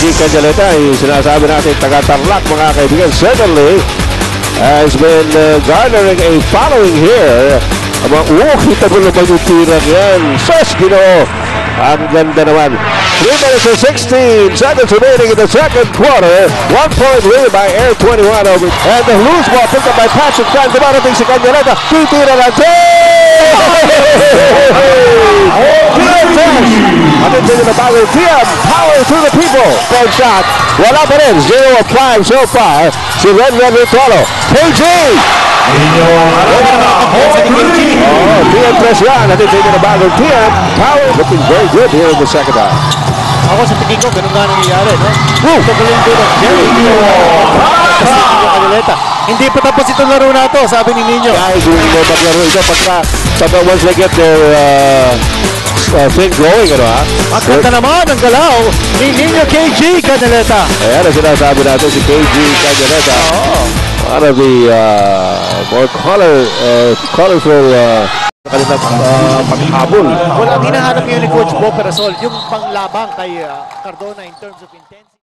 KG Cañaleta, yung sinasabi natin taga-Tarlac mga kaibigan, certainly has been garnering a following here. Kita mo naman yung tirang yan. Sus, Ginoo! Ang ganda naman. 3 minutes and 16 seconds remaining in the second quarter. 1 point lead by Air 21 over. And the loose ball picked up by Patrick Fan. Dumarating si Cañaleta. Titira lang. Atin na bago. PM, power to the people. Third shot. Wala pa rin. 0 of 5 so far. Si Red Ritolo. KG! PM press yan. Atin na bago. PM, power. Looking very good here in the second half. Ako sa tingin ko, ganun nga nangyayari, no? Ito galing din ang Jerry. Hindi pa tapos itong laro na ito, sabi ni Nino. Guys, hindi mo maglaro ito pagka once they get their thing going, ano ha? Ang ganda naman ang galaw ni Nino KG Cañaleta. Ayan ang sinasabi natin si KG Cañaleta. One of the more colorful kanilang paghabol. Wala, hinahanap yun ni Coach Bo Perasol, yung panglabang kay Cardona in terms of intensity.